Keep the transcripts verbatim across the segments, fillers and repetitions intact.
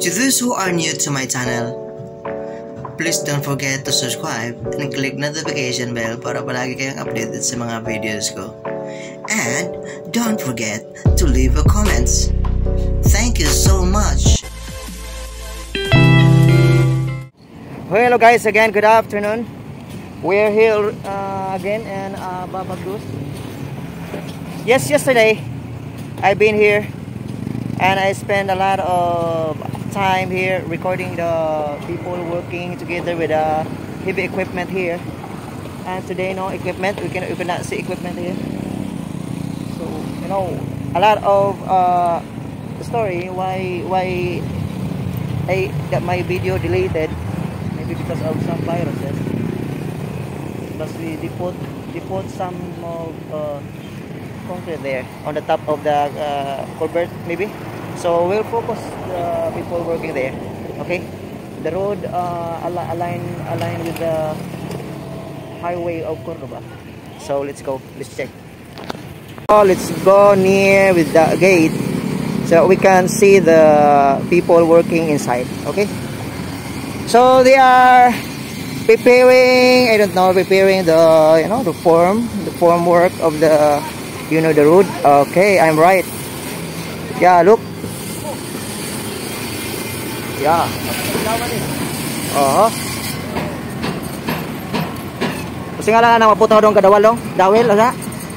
To those who are new to my channel, please don't forget to subscribe and click notification bell para palagi kayong updated sa mga videos ko. And don't forget to leave a comments. Thank you so much. Hello guys, again good afternoon. We're here uh, again in uh, Babagdus. Yes, yesterday I've been here and I spent a lot of time here recording the people working together with the heavy equipment here. And today no equipment, we can we cannot see equipment here. So you know a lot of uh, story why why I got my video deleted, maybe because of some viruses. But we they put they put some of uh, concrete there on the top of the uh, culvert maybe. So we'll focus the people working there. Okay, the road uh, align align with the highway of Cordoba. So let's go. Let's check. Oh, let's go near with the gate so we can see the people working inside. Okay. So they are preparing. I don't know, preparing the you know the form, the form work of the you know the road. Okay, I'm right. Yeah, look. Yeah. Oh. Kasi nga lang na maputaw dong kadawal dong. Dawil asa?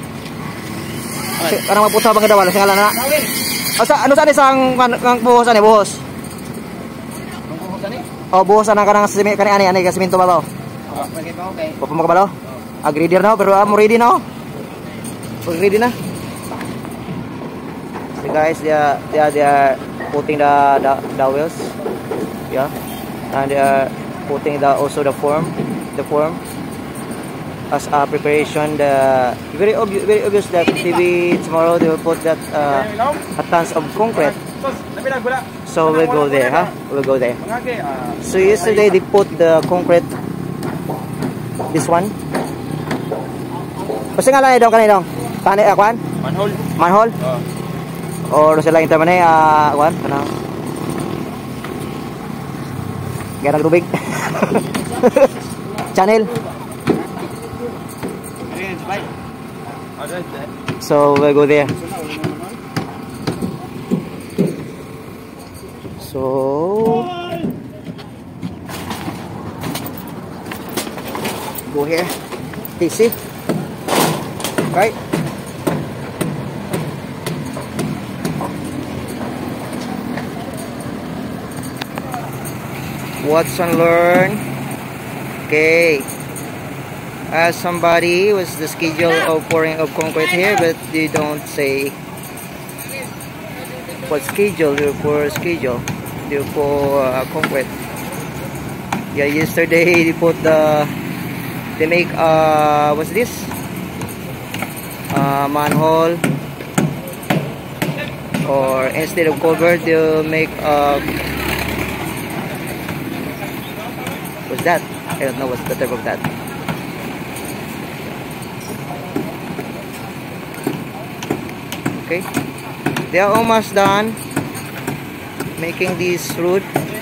Kasi karang maputaw bang kadawal kasi nga lang na. Dawil. Asa ano sa isang kang buhos ani buhos? Kung buhos ani? Oh, buhos ana kanang simi kani ani ani ka semento ba ba? Oh, pagi pa okay. Papa mo kabalo? Oh. Agreeder na pero am ready na. Oh, ready na. So guys, they are they are, they are putting the the, the wheels. Yeah, and they are putting the also the form, the form as a preparation. The very obvious, very obvious that maybe tomorrow they will put that uh, a tons of concrete. So we'll go there, huh? We'll go there. So yesterday they put the concrete. This one. Kasi nga lang idong kanidong. Tani akwan? Manhole. Manhole. Oh. Or sila yung tamanay ah akwan kanang. Gana tubig. Channel. So we'll go there. So go here. T C. Right. Watch and learn. Okay. As somebody was the schedule of pouring of concrete here, but they don't say what schedule they pour schedule. They pour uh, concrete. Yeah, yesterday they put the they make uh what's this? Uh, manhole, or instead of culvert they'll make uh what's that? I don't know what's the type of that. Okay, they are almost done making this road.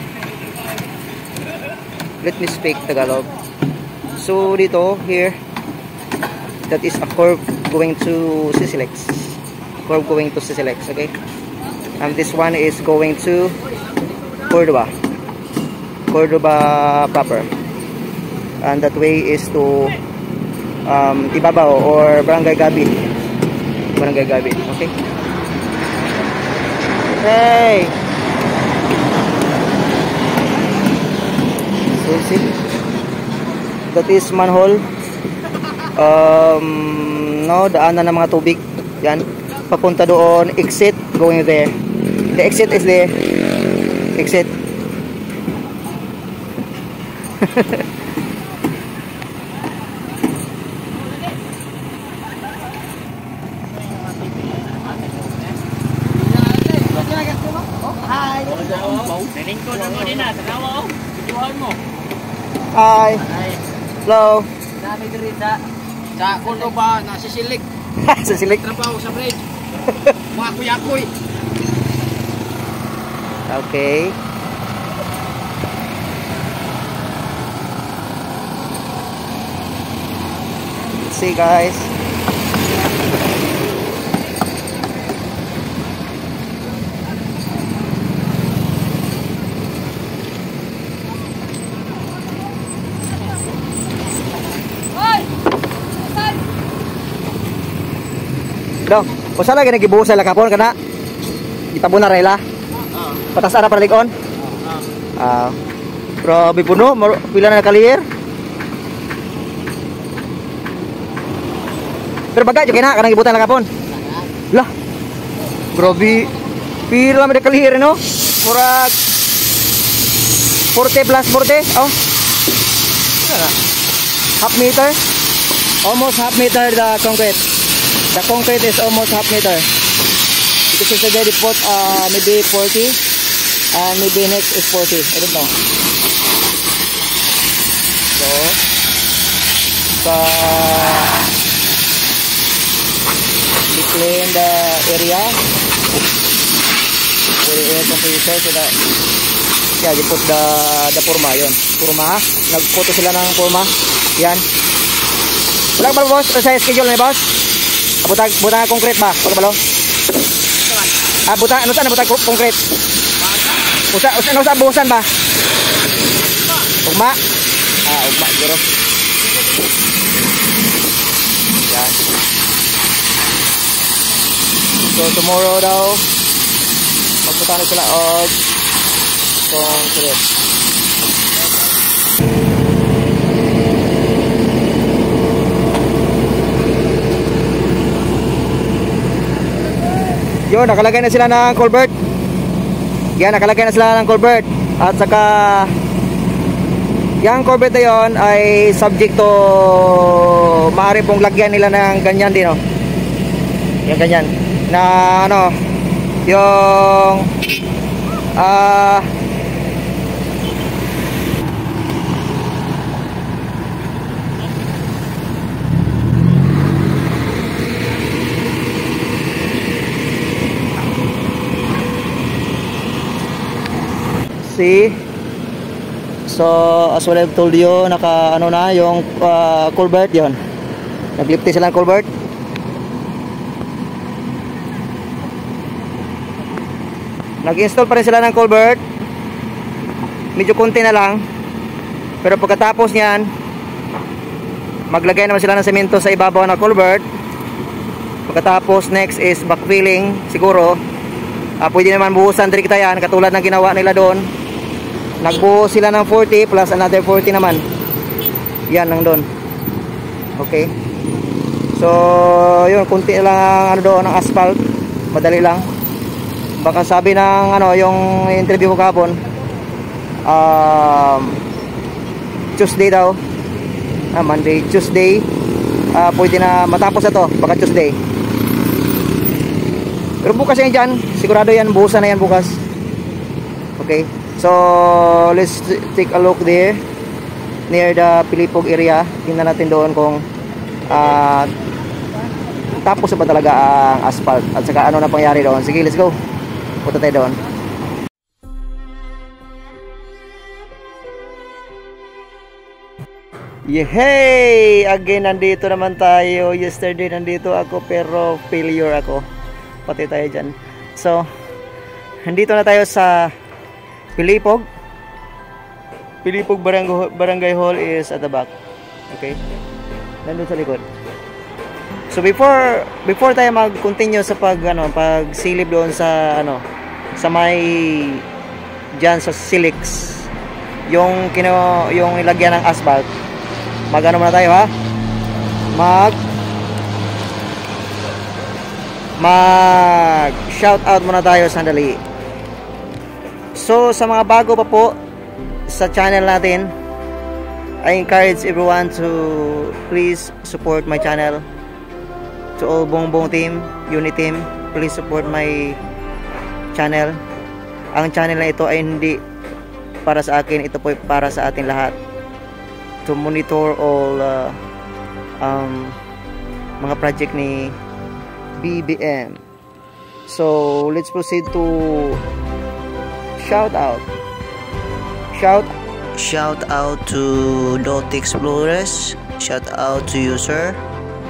Let me speak Tagalog. So dito here, that is a curve going to Sisilex. Curve going to Sisilex. Okay, and this one is going to Cordoba. Cordoba proper, and that way is to um, Ibabaw or Barangay Gabi. Barangay Gabi. Okay. Hey. So see, that is manhole. Um, no, daanan ng mga tubig. Yan. Papunta doon. Exit. Going there. The exit is there. Exit. Hi. Hello. Dami diri sa sa Cordoba na sisilik. Sisilik. Trabaho sa bridge. Mga kuyakoy. Okay. see guys. Dong, usa lagi nagibuhos sa lakapon kana. Itabo na rela. Patas ara para likon. Ah. Grabe puno, pila na clear. Pero bagay jud kina kanang gibutan lakapon. Lah. Grabe. Pila man clear no? Murag forty plus forty. Oh. Half meter. Almost half meter the concrete. The concrete is almost half meter. Because it's already put uh, maybe forty and maybe next is forty. I don't know. So, so we clean the area with the air compressor so that yeah, you put the the purma yun. Purma. Nagputo sila ng purma. Yan. Wala ba boss? Sa schedule ni boss? Butang butang concrete ba? Pag balo? Ah, butang ano sa butang concrete? Usa usa no sa buhusan ba? Ugma. Ah, ugma guro. Yan. So tomorrow daw magputan na sila og concrete. Yun, nakalagay na sila ng culvert. Yan, nakalagay na sila ng culvert. At saka yung culvert na yun ay subject to maaari pong lagyan nila ng ganyan din, oh. Yung ganyan na ano, yung ah uh, see. So as well I've told you, naka ano na yung uh, culvert yon. Naglipti sila ng culvert. Nag-install pa rin sila ng culvert. Medyo konti na lang. Pero pagkatapos niyan, maglagay naman sila ng semento sa ibabaw ng culvert. Pagkatapos next is backfilling siguro. Uh, pwede naman buhusan direct yan katulad ng ginawa nila doon. Nagbuhos sila ng forty plus another forty naman. Yan lang doon. Okay. So, yun, kunti lang ang ano doon ng asphalt. Madali lang. Baka sabi ng ano, yung interview ko kahapon, um, Tuesday daw. Ah, Monday, Tuesday. Uh, pwede na matapos na to. Baka Tuesday. Pero bukas yan dyan. Sigurado yan, buhusan na yan bukas. Okay. So let's take a look there near the Pilipog area. Tingnan natin doon kung uh, tapos ba talaga ang asphalt at saka ano na pangyari doon. Sige, let's go. Punta tayo doon. Yehey! Again, nandito naman tayo. Yesterday nandito ako pero failure ako. Pati tayo dyan. So, nandito na tayo sa Pilipog. Pilipog Barangay, Barangay Hall is at the back. Okay? Nandun sa likod. So before before tayo mag-continue sa pag ano, pagsilip doon sa ano, sa may diyan sa Silix, yung kino yung ilagyan ng asphalt. Mag-ano muna tayo, ha? Mag mag shout out muna tayo sandali. So sa mga bago pa po sa channel natin, I encourage everyone to please support my channel. To all Bongbong team, Unit team, please support my channel. Ang channel na ito ay hindi para sa akin, ito po ay para sa atin lahat. To monitor all uh, um, mga project ni B B M. So let's proceed to shout out. Shout Shout out to Dot Explorers. Shout out to you, sir.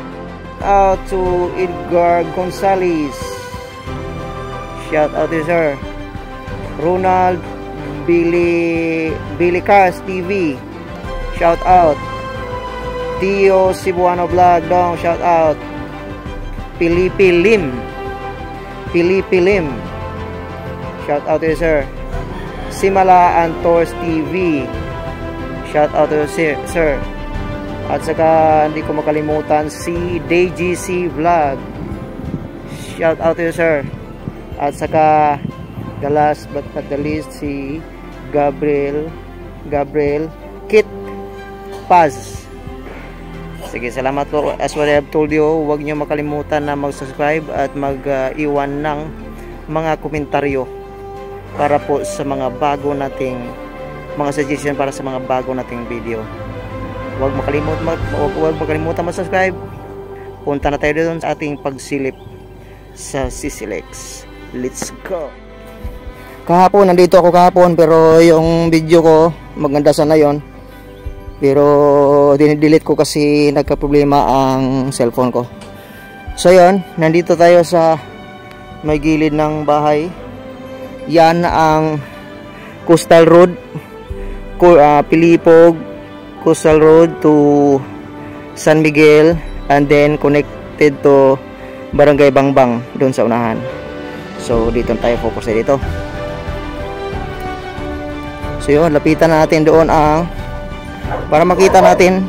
out to Edgar Gonzalez. Shout out to sir. Ronald Billy Billy Cars T V. Shout out. Tio Cebuano Vlog dong, shout out. Pilipi Lim. Pilipi Lim. Shout out to sir. Simala Antors T V. Shout out to sir, sir. At saka hindi ko makalimutan si D G C Vlog. Shout out to you, sir. At saka the last but not the least si Gabriel Gabriel Kit Paz. Sige, salamat po. As what I have told you, huwag nyo makalimutan na mag-subscribe at mag-iwan ng mga komentaryo para po sa mga bago nating mga suggestion para sa mga bago nating video. Huwag makalimutan mag, huwag makalimutan mag-subscribe. Punta na tayo doon sa ating pagsilip sa Sisilex. Let's go. Kahapon, nandito ako kahapon, pero yung video ko maganda sana yon. Pero dinidelete ko kasi nagka-problema ang cellphone ko. So yon, nandito tayo sa may gilid ng bahay. Yan ang Coastal Road, uh, Pilipog Coastal Road to San Miguel, and then connected to Barangay Bangbang doon sa unahan. So dito tayo focus na dito. So yun, lapitan natin doon ang para makita natin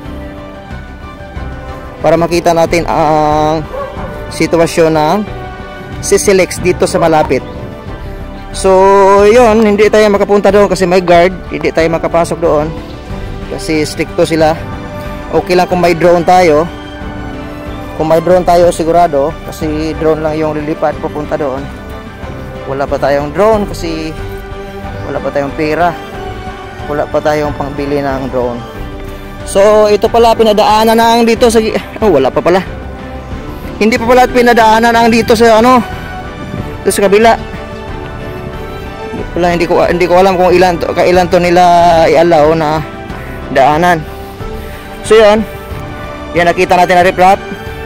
para makita natin ang sitwasyon ng Sisilex dito sa malapit. So yun, hindi tayo makapunta doon kasi may guard. Hindi tayo makapasok doon kasi stricto sila. Okay lang kung may drone tayo. Kung may drone tayo sigurado, kasi drone lang yung lilipad papunta doon. Wala pa tayong drone kasi wala pa tayong pera. Wala pa tayong pangbili ng drone. So ito pala pinadaanan na ang dito sa oh, wala pa pala. Hindi pa pala pinadaanan ang dito sa ano, dito sa kabila. Wala, hindi ko hindi ko alam kung ilan to, kailan to nila i-allow na daanan. So yun, yan nakita natin na riprap.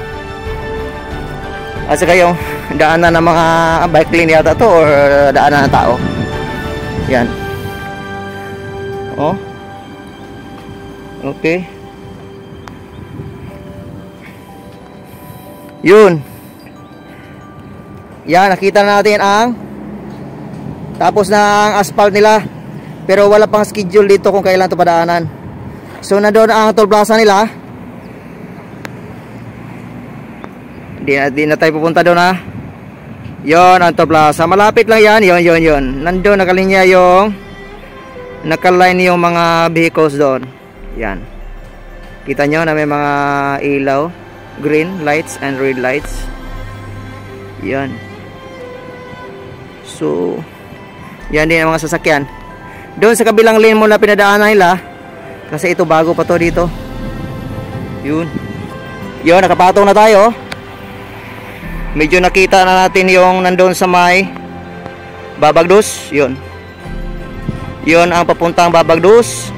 At saka yung daanan ng mga bike lane yata to or daanan ng tao. Yan. Oh. Okay. Yun. Yan, nakita na natin ang tapos na ang asphalt nila. Pero wala pang schedule dito kung kailan ito padaanan. So na doon ang toll plaza nila. Di na, di na tayo pupunta doon ha. Yon ang toll plaza. Malapit lang yan. Yon, yon, yon. Nandun nakalinya yung nakaline yung mga vehicles doon. Yan. Kita nyo na may mga ilaw. Green lights and red lights. Yan. So yan din ang mga sasakyan. Doon sa kabilang lane mo na pinadaanan nila. Kasi ito bago pa to dito. Yun. Yun, nakapatong na tayo. Medyo nakita na natin yung nandun sa may Babagdos. Yun. Yun ang papuntang Babagdos.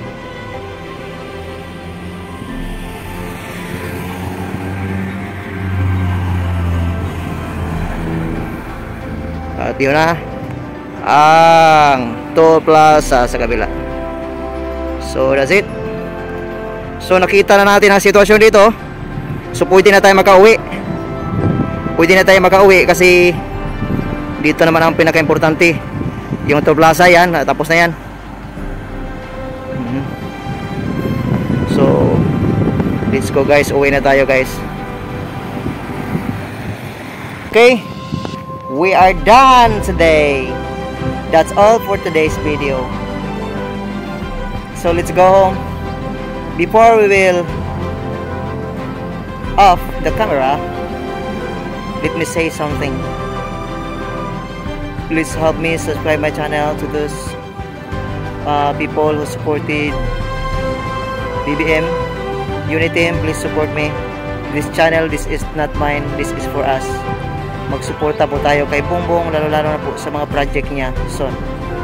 At yun na ang toll plaza sa kabila. So that's it. So nakita na natin ang sitwasyon dito. So pwede na tayo makauwi. Pwede na tayo makauwi kasi dito naman ang pinaka-importante. Yung toll plaza yan, tapos na yan. So let's go guys, uwi na tayo guys. Okay, we are done today. That's all for today's video. So let's go home. Before we will off the camera, let me say something. Please help me subscribe my channel to those uh, people who supported B B M Uniteam. Please support me. This channel, this is not mine, this is for us. Magsuporta po tayo kay Bongbong, lalo-lalo na po sa mga project niya soon.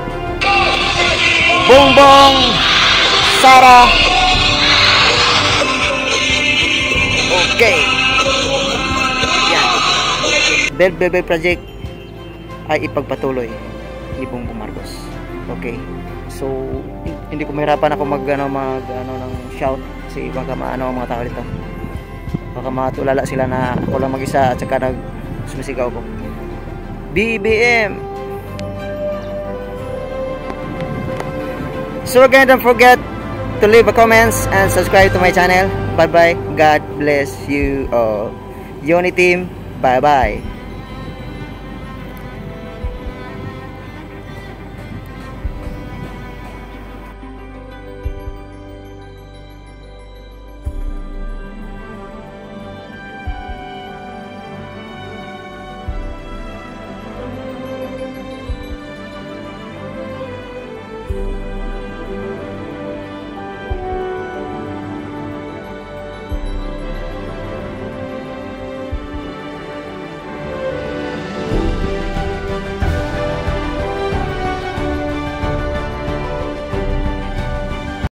Bongbong Sara. Okay. Build Baby Project ay ipagpatuloy ni Bongbong Marcos. Okay? So, hindi ko mahirapan ako mag, ano, mag, ano, ng shout kasi baka maano ang mga tao dito. Baka matulala sila na ako lang mag-isa at saka nag sumisigaw ko. B B M! So again, don't forget to leave a comments and subscribe to my channel. Bye bye. God bless you all. Unity team. Bye bye.